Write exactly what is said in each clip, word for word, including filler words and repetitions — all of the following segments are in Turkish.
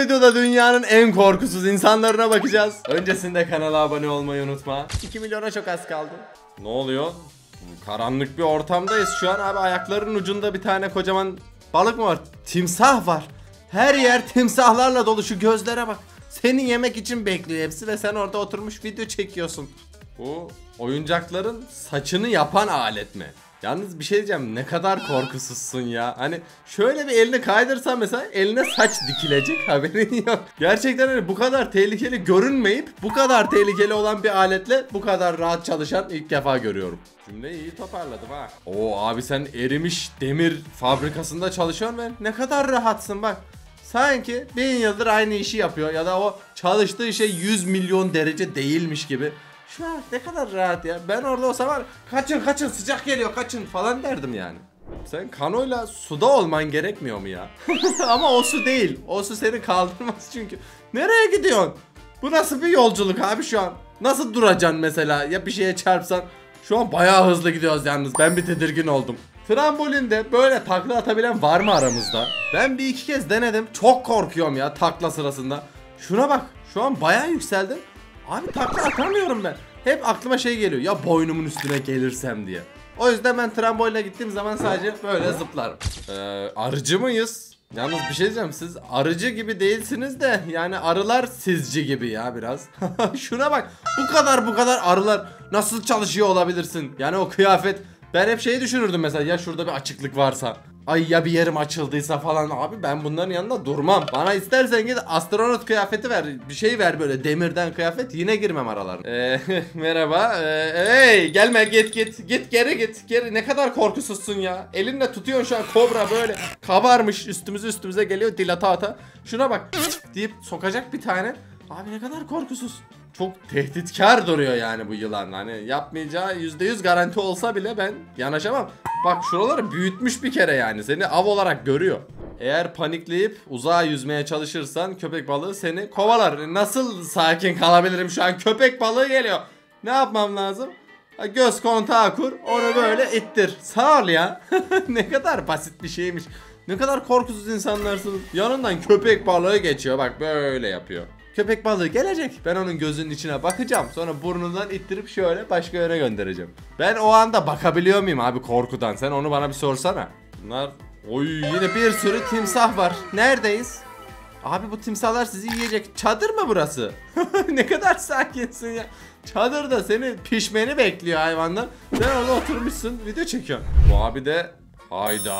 videoda dünyanın en korkusuz insanlarına bakacağız. Öncesinde kanala abone olmayı unutma. iki milyona çok az kaldı. Ne oluyor? Karanlık bir ortamdayız şu an abi. Ayaklarının ucunda bir tane kocaman balık mı var? Timsah var. Her yer timsahlarla dolu, şu gözlere bak. Seni yemek için bekliyor hepsi ve sen orada oturmuş video çekiyorsun. Bu oyuncakların saçını yapan alet mi? Yalnız bir şey diyeceğim, ne kadar korkusuzsun ya. Hani şöyle bir elini kaydırsan mesela eline saç dikilecek, haberin yok. Gerçekten hani bu kadar tehlikeli görünmeyip bu kadar tehlikeli olan bir aletle bu kadar rahat çalışan ilk defa görüyorum. Cümleyi iyi toparladım ha. Oo abi, sen erimiş demir fabrikasında çalışıyorsun ve ne kadar rahatsın bak. Sanki bin yıldır aynı işi yapıyor ya da o çalıştığı şey yüz milyon derece değilmiş gibi. Şu an ne kadar rahat ya. Ben orada olsam var, kaçın kaçın sıcak geliyor kaçın falan derdim yani. Sen kanoyla suda olman gerekmiyor mu ya? Ama o su değil. O su seni kaldırmaz çünkü. Nereye gidiyorsun? Bu nasıl bir yolculuk abi şu an? Nasıl duracaksın mesela ya bir şeye çarpsan? Şu an bayağı hızlı gidiyoruz yalnız. Ben bir tedirgin oldum. Trambolinde böyle takla atabilen var mı aramızda? Ben bir iki kez denedim. Çok korkuyorum ya takla sırasında. Şuna bak. Şu an bayağı yükseldim. Abi takla atamıyorum ben. Hep aklıma şey geliyor. Ya boynumun üstüne gelirsem diye. O yüzden ben tramboline gittiğim zaman sadece böyle zıplarım. Ee, arıcı mıyız? Yalnız bir şey diyeceğim. Siz arıcı gibi değilsiniz de yani arılar sizci gibi ya biraz. Şuna bak. Bu kadar bu kadar arılar nasıl çalışıyor olabilirsin? Yani o kıyafet. Ben hep şeyi düşünürdüm mesela, ya şurada bir açıklık varsa, ay ya bir yerim açıldıysa falan, abi ben bunların yanında durmam. Bana istersen git astronot kıyafeti ver, bir şey ver böyle demirden kıyafet, yine girmem aralarına. Eee merhaba. Ee, hey gelme, git git git geri git geri, ne kadar korkusuzsun ya. Elinle tutuyorsun şu an, kobra böyle kabarmış üstümüze üstümüze geliyor dilata ata. Şuna bak deyip sokacak bir tane. Abi ne kadar korkusuz. Çok tehditkar duruyor yani bu yılan. Hani yapmayacağı yüzde yüz garanti olsa bile ben yanaşamam. Bak şuraları büyütmüş bir kere yani. Seni av olarak görüyor. Eğer panikleyip uzağa yüzmeye çalışırsan köpek balığı seni kovalar. Nasıl sakin kalabilirim şu an? Köpek balığı geliyor. Ne yapmam lazım? Göz kontağı kur. Onu böyle ittir. Sağ ol ya. Ne kadar basit bir şeymiş. Ne kadar korkusuz insanlarsınız. Yanından köpek balığı geçiyor. Bak böyle yapıyor. Köpek balığı gelecek. Ben onun gözünün içine bakacağım. Sonra burnundan ittirip şöyle başka yöne göndereceğim. Ben o anda bakabiliyor muyum abi korkudan? Sen onu bana bir sorsana. Bunlar... Oy, yine bir sürü timsah var. Neredeyiz? Abi bu timsahlar sizi yiyecek. Çadır mı burası? Ne kadar sakinsin ya. Çadırda seni pişmeni bekliyor hayvanlar. Sen orada oturmuşsun video çekiyorsun. Bu abi de... Hayda.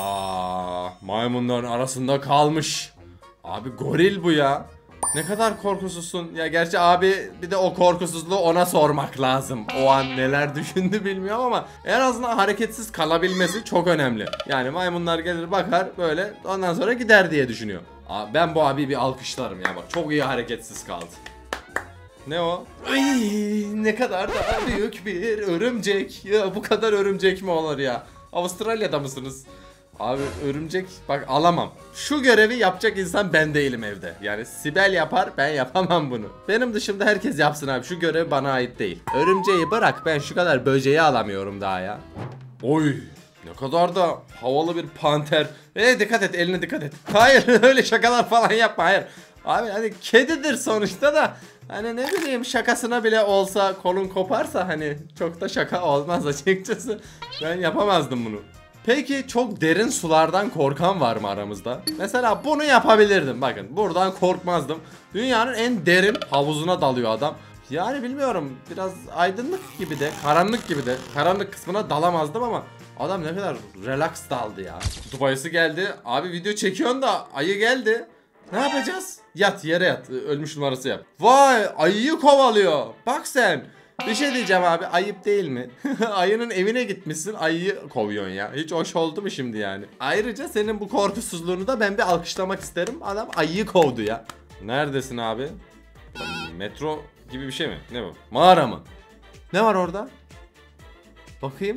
Maymunların arasında kalmış. Abi goril bu ya. Ne kadar korkusuzsun. Ya gerçi abi bir de o korkusuzluğu ona sormak lazım. O an neler düşündü bilmiyorum ama en azından hareketsiz kalabilmesi çok önemli. Yani maymunlar gelir bakar böyle, ondan sonra gider diye düşünüyor. Abi ben bu abiyi bir alkışlarım ya, bak çok iyi hareketsiz kaldı. Ne o? Ay, ne kadar da büyük bir örümcek. Ya bu kadar örümcek mi olur ya? Avustralya'da mısınız? Abi örümcek bak alamam. Şu görevi yapacak insan ben değilim evde. Yani Sibel yapar, ben yapamam bunu. Benim dışımda herkes yapsın abi. Şu görev bana ait değil. Örümceği bırak, ben şu kadar böceği alamıyorum daha ya. Oy, ne kadar da havalı bir panter. Eee dikkat et, eline dikkat et. Hayır öyle şakalar falan yapma, hayır. Abi hani kedidir sonuçta da. Hani ne bileyim, şakasına bile olsa kolun koparsa hani çok da şaka olmaz açıkçası. Ben yapamazdım bunu. Peki çok derin sulardan korkan var mı aramızda? Mesela bunu yapabilirdim. Bakın buradan korkmazdım. Dünyanın en derin havuzuna dalıyor adam. Yani bilmiyorum, biraz aydınlık gibi de karanlık gibi de. Karanlık kısmına dalamazdım ama adam ne kadar relax daldı ya. Kutup ayısı geldi. Abi video çekiyorsun da ayı geldi. Ne yapacağız? Yat yere yat. Ölmüş numarası yap. Vay, ayıyı kovalıyor. Bak sen. Bir şey diyeceğim abi, ayıp değil mi? Ayının evine gitmişsin, ayıyı kovuyorsun ya. Hiç hoş oldu mu şimdi yani? Ayrıca senin bu korkusuzluğunu da ben bir alkışlamak isterim. Adam ayıyı kovdu ya. Neredesin abi? Metro gibi bir şey mi? Ne bu? Mağara mı? Ne var orada? Bakayım.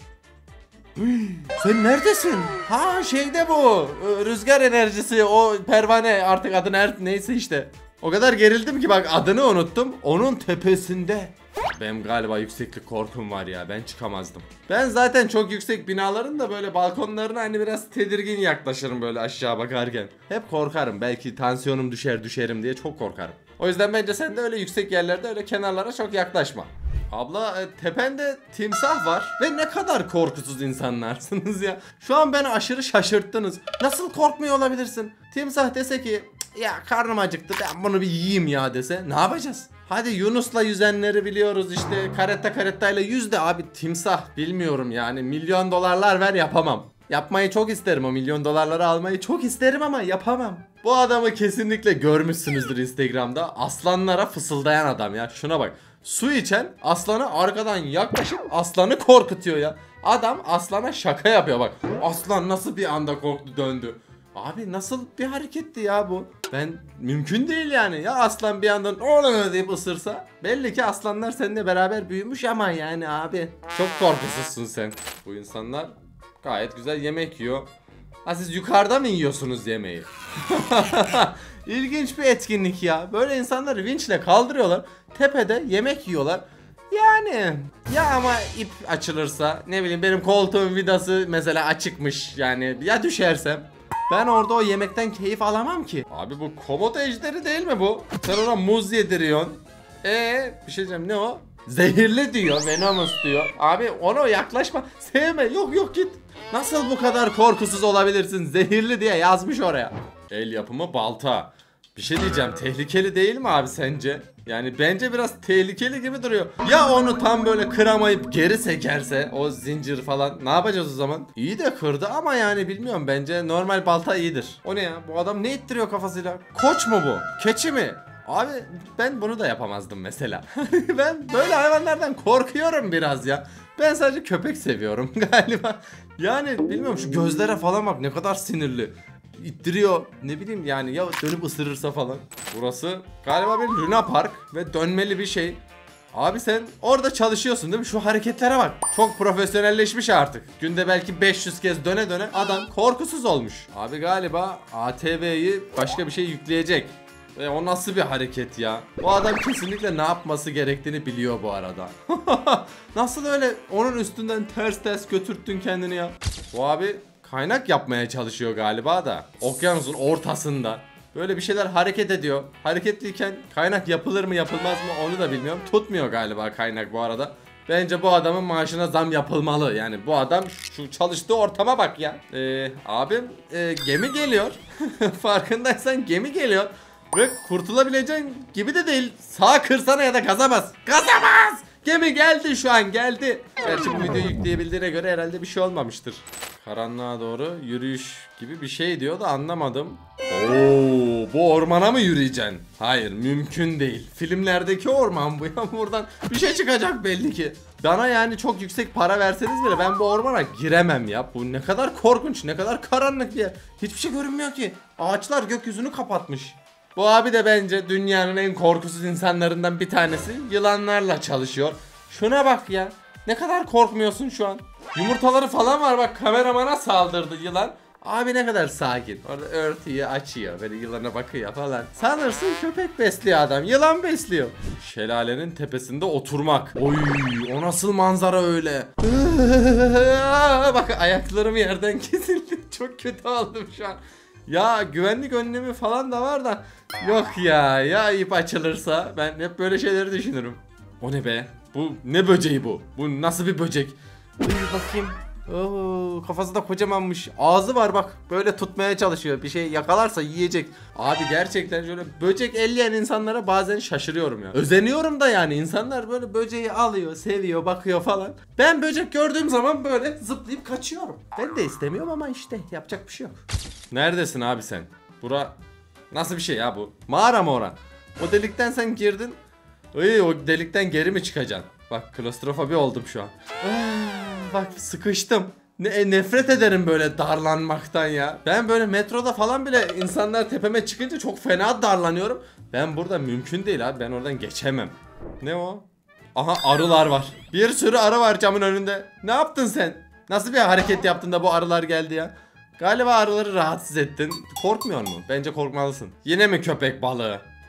Sen neredesin? Ha şeyde bu. Rüzgar enerjisi, o pervane, artık adı neyse işte. O kadar gerildim ki bak adını unuttum. Onun tepesinde. Benim galiba yükseklik korkum var ya, ben çıkamazdım. Ben zaten çok yüksek binaların da böyle balkonlarına hani biraz tedirgin yaklaşırım böyle aşağı bakarken. Hep korkarım, belki tansiyonum düşer düşerim diye çok korkarım. O yüzden bence sen de öyle yüksek yerlerde öyle kenarlara çok yaklaşma. Abla e, tepende timsah var ve ne kadar korkusuz insanlarsınız ya. Şu an beni aşırı şaşırttınız. Nasıl korkmuyor olabilirsin? Timsah dese ki ya karnım acıktı ben bunu bir yiyeyim ya dese ne yapacağız? Hadi Yunus'la yüzenleri biliyoruz işte, karetta karettayla yüz de abi, timsah bilmiyorum yani, milyon dolarlar ver yapamam. Yapmayı çok isterim, o milyon dolarları almayı çok isterim ama yapamam. Bu adamı kesinlikle görmüşsünüzdür Instagram'da, aslanlara fısıldayan adam ya, şuna bak. Su içen aslana arkadan yaklaşıp aslanı korkutuyor ya. Adam aslana şaka yapıyor bak. Aslan nasıl bir anda korktu döndü. Abi nasıl bir hareketti ya bu? Ben mümkün değil yani. Ya aslan bir yandan ooo deyip ısırsa. Belli ki aslanlar seninle beraber büyümüş ama yani abi. Çok korkusuzsun sen. Bu insanlar gayet güzel yemek yiyor. Ha siz yukarıda mı yiyorsunuz yemeği? İlginç bir etkinlik ya. Böyle insanları vinçle kaldırıyorlar. Tepede yemek yiyorlar. Yani ya ama ip açılırsa, ne bileyim benim koltuğun vidası mesela açıkmış yani, ya düşersem ben orada o yemekten keyif alamam ki. Abi bu komodo ejderi değil mi bu? Sen ona muz yediriyorsun. Eee bir şey diyeceğim, ne o? Zehirli diyor, venomous diyor. Abi ona yaklaşma, sevme, yok yok git. Nasıl bu kadar korkusuz olabilirsin? Zehirli diye yazmış oraya. El yapımı balta. Bir şey diyeceğim, tehlikeli değil mi abi sence? Yani bence biraz tehlikeli gibi duruyor. Ya onu tam böyle kıramayıp geri sekerse o zincir falan, ne yapacağız o zaman? İyi de kırdı ama yani bilmiyorum, bence normal balta iyidir. O ne ya? Bu adam ne ittiriyor kafasıyla? Koç mu bu? Keçi mi? Abi ben bunu da yapamazdım mesela. Ben böyle hayvanlardan korkuyorum biraz ya. Ben sadece köpek seviyorum galiba. Yani bilmiyorum, şu gözlere falan bak ne kadar sinirli. İttiriyor, ne bileyim yani, ya dönüp ısırırsa falan. Burası galiba bir Luna Park ve dönmeli bir şey. Abi sen orada çalışıyorsun değil mi? Şu hareketlere bak. Çok profesyonelleşmiş artık. Günde belki beş yüz kez döne döne adam korkusuz olmuş. Abi galiba A T V'yi başka bir şey yükleyecek. E o nasıl bir hareket ya? Bu adam kesinlikle ne yapması gerektiğini biliyor bu arada. Nasıl öyle onun üstünden ters ters götürttün kendini ya? Bu abi kaynak yapmaya çalışıyor galiba da. Okyanusun ortasında. Böyle bir şeyler hareket ediyor. Hareketliyken kaynak yapılır mı yapılmaz mı onu da bilmiyorum. Tutmuyor galiba kaynak bu arada. Bence bu adamın maaşına zam yapılmalı. Yani bu adam şu çalıştığı ortama bak ya. Ee, abim e, gemi geliyor. Farkındaysan gemi geliyor. Ve kurtulabileceğin gibi de değil. Sağa kırsana ya da gaza bas. Gaza bas! Gemi geldi, şu an geldi. Gerçi bu videoyu yükleyebildiğine göre herhalde bir şey olmamıştır. Karanlığa doğru yürüyüş gibi bir şey diyor da anlamadım. Oo, bu ormana mı yürüyeceksin? Hayır, mümkün değil. Filmlerdeki orman bu ya, buradan bir şey çıkacak belli ki. Bana yani çok yüksek para verseniz bile ben bu ormana giremem ya. Bu ne kadar korkunç, ne kadar karanlık bir yer. Hiçbir şey görünmüyor ki. Ağaçlar gökyüzünü kapatmış. Bu abi de bence dünyanın en korkusuz insanlarından bir tanesi. Yılanlarla çalışıyor. Şuna bak ya. Ne kadar korkmuyorsun şu an. Yumurtaları falan var bak, kameramana saldırdı yılan. Abi ne kadar sakin. Orada örtüyü açıyor, böyle yılana bakıyor falan. Sanırsın köpek besliyor adam. Yılan besliyor. Şelalenin tepesinde oturmak. Oy, o nasıl manzara öyle. Bak ayaklarım yerden kesildi. Çok kötü oldum şu an. Ya güvenlik önlemi falan da var da. Yok ya, ya ip açılırsa ben hep böyle şeyleri düşünürüm. O ne be? Bu ne böceği bu? Bu nasıl bir böcek? Dur bakayım. Oo, kafası da kocamanmış. Ağzı var bak. Böyle tutmaya çalışıyor. Bir şey yakalarsa yiyecek. Abi gerçekten şöyle böcek elleyen insanlara bazen şaşırıyorum ya. Özeniyorum da yani. İnsanlar böyle böceği alıyor, seviyor, bakıyor falan. Ben böcek gördüğüm zaman böyle zıplayıp kaçıyorum. Ben de istemiyorum ama işte yapacak bir şey yok. Neredesin abi sen? Bura nasıl bir şey ya bu? Mağara mı oran? O delikten sen girdin. Ay, o delikten geri mi çıkacaksın? Bak klostrofobi oldum şu an. Bak sıkıştım. Ne, nefret ederim böyle darlanmaktan ya. Ben böyle metroda falan bile insanlar tepeme çıkınca çok fena darlanıyorum. Ben burada mümkün değil abi. Ben oradan geçemem. Ne o? Aha, arılar var. Bir sürü arı var camın önünde. Ne yaptın sen? Nasıl bir hareket yaptın da bu arılar geldi ya? Galiba arıları rahatsız ettin. Korkmuyor musun? Bence korkmalısın. Yine mi köpek balığı?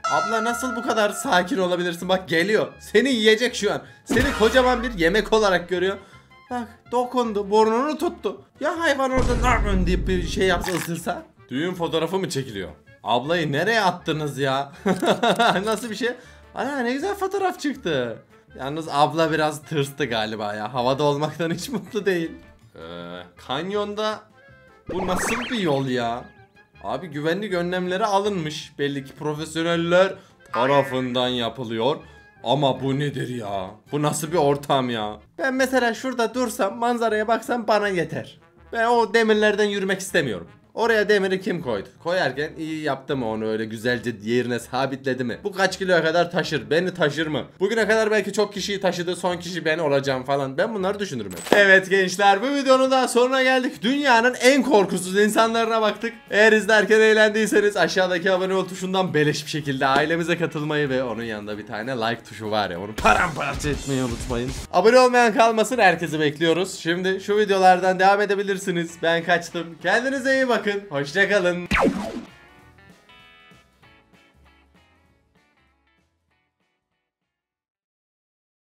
Abla nasıl bu kadar sakin olabilirsin? Bak geliyor. Seni yiyecek şu an. Seni kocaman bir yemek olarak görüyor. Bak dokundu, burnunu tuttu. Ya hayvan orada ne yapıyorsun deyip bir şey yapsa, ısırsa. Düğün fotoğrafı mı çekiliyor? Ablayı nereye attınız ya? Nasıl bir şey? Ana ne güzel fotoğraf çıktı. Yalnız abla biraz tırstı galiba ya. Havada olmaktan hiç mutlu değil. Ee, kanyonda bu nasıl bir yol ya? Abi güvenlik önlemleri alınmış. Belli ki profesyoneller tarafından yapılıyor. Ama bu nedir ya? Bu nasıl bir ortam ya? Ben mesela şurada dursam, manzaraya baksam bana yeter. Ben o demirlerden yürümek istemiyorum. Oraya demiri kim koydu? Koyarken iyi yaptı mı onu, öyle güzelce yerine sabitledi mi? Bu kaç kiloya kadar taşır? Beni taşır mı? Bugüne kadar belki çok kişiyi taşıdı, son kişi ben olacağım falan. Ben bunları düşünürüm hep. Evet gençler, bu videonun daha sonuna geldik. Dünyanın en korkusuz insanlarına baktık. Eğer izlerken eğlendiyseniz aşağıdaki abone ol tuşundan beleş bir şekilde ailemize katılmayı ve onun yanında bir tane like tuşu var ya, onu paramparça etmeyi unutmayın. Abone olmayan kalmasın, herkesi bekliyoruz. Şimdi şu videolardan devam edebilirsiniz. Ben kaçtım. Kendinize iyi bakın. Hoşça kalın.